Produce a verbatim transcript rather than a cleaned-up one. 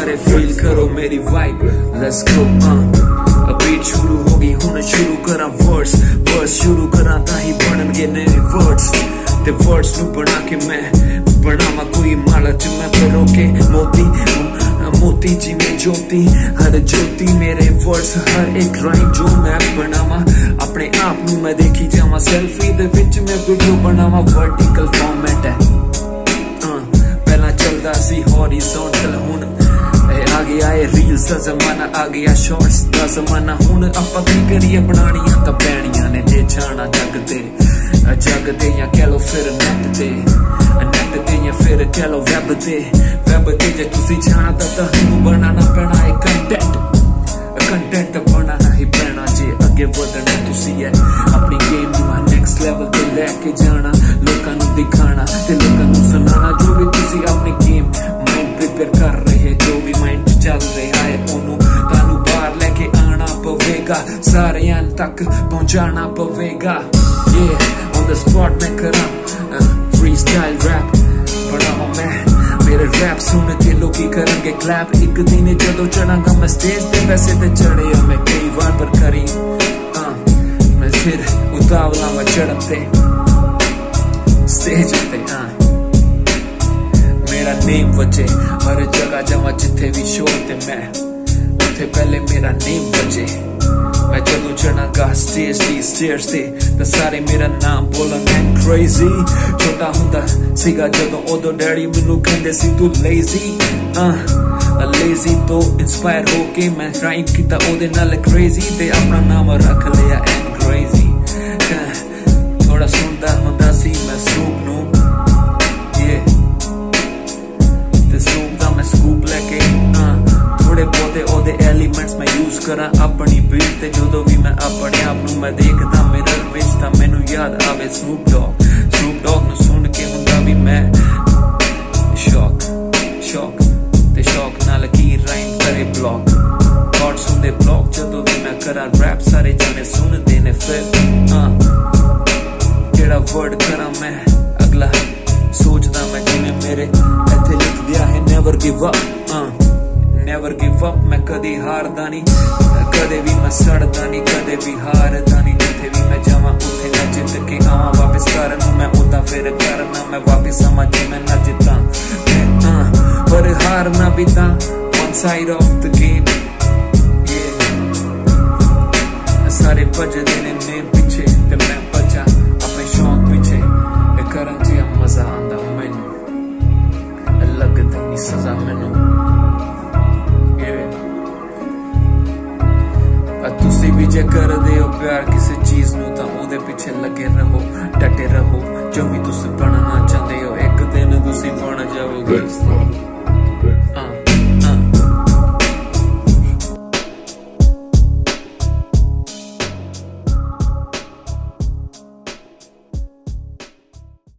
सारे फील करो मेरी वाइब, लेट्स गो। बीट शुरू होगी हुण शुरू करा वर्स, वर्स शुरू करा ताही बननगे नए वर्ड्स, ते वर्ड्स नू बना के मैं बनावा कोई माला च मैं परो के मोती, मोती जी में ज्योति, हर ज्योति मेरे वर्ड्स, हर एक राइम जो मैं बनावा अपने आप नू मैं देखी जावा सेल्फी दे विच मैं वीडियो बनावा, वर्टिकल फॉर्मेट है। पहला चलदा सी हॉरिजॉन्टल, हुण आ गया है रील्स दा जमाना, आ गया शॉर्ट्स दा जमाना, हुण आपां की करिए बनानियां तां पैणियां ने जे छाना जग ते, जग ते या कह लो फिर नेट ते, नेट ते या फिर कह लो वैब ते, वैब ते जे तुसी छाना तां तुहानू बनाना पैना है कंटेंट, कंटेंट बनाना ही पैना जे अगे वधना तुसी है अपनी गेम नू नेक्स्ट लेवल ते लेके जाना, लोकां नू दिखाना ते लोकां नू सुनाना, जो भी तुसी अपनी गेम माइंड प्रिपेयर कर रहे, जो भी माइंड चल रहा है ओनू तानू बाहर लेके आना पवेगा, सारेयां तक पहुंचाना पवेगा। ये ऑन द स्पॉट मैं करा फ्री स्टाइल रैप बनावा मैं, मेरे रैप सुन के लोग करेंगे क्लैप, एक दिन जदों चढ़ांगा मैं स्टेज पे, वैसे तो चढ़े मैं कई बार पर करी हाँ मैं फिर उतावला मैं चढ़न ते स्टेज पे, हाँ मेरा नेम बचे हर जगह जमा जिथे भी शो ते मैं उथे पहले मेरा नेम बचे, मैं जदों चढ़ांगा स्टेज दी स्टेयर्स ते ते सारे मेरा नाम बोलणगे क्रेज़ी, छोटा हुंदा सीगा जदों उदों डैडी मैनू कहंदे सी तू लेज़ी, हां लेज़ी तो इंस्पायर होके मैं राइम कीता ओदे नाल क्रेज़ी ते अपना नाम रख लिया एंड क्रेज़ी। थोड़ा सुनदा हुंदा सी मैं सूप नू, ये ते सूप दा मैं स्कूप लेके, हां थोड़े बहुते ओदे एलिमेंट्स मैं यूज करा अपनी बीट ते, जदों भी मैं अपने आप नू मैं देखदा मिरर विच तां मैनू याद आवे स्नूप डॉग, स्नूप डॉग नू सुन के हुंदा भी मैं शॉक, शॉक ते शॉक नाल की राइम करे ब्लॉक, थॉट्स हुंदे ब्लॉक जदों भी मैं करा रैप, सारे जाने सुनदे ने फिर हां केड़ा वर्ड करा मैं अगला, सोचदा मैं जिवें मेरे इत्थे लिख दिया है नेवर गिव अप, हां नेवर गिव अप, मैं कदी हारदा नहीं, कदे भी मैं सड़दा नहीं, कदे भी हारदा नहीं, जिथे भी मैं जावां उथे मैं जित के आवां वापस घर नू मैं उदा फिर करना मैं वापस आवां जे मैं ना जितां, पर हारना भी तां one side of the game, सारे भजदे ने मेरे पिछे ते मैं भजा अपने शौक पिछे, करन च मजा आंदा मैनू, लगदी नहीं सजा मैनू, तुसी भी जे कर दे हो प्यार किसी चीज नू तां ओदे पिछे लगे रहो, डटे रहो, जो भी तुसी बनना चाहते हो एक दिन तुसी बन जाओगे।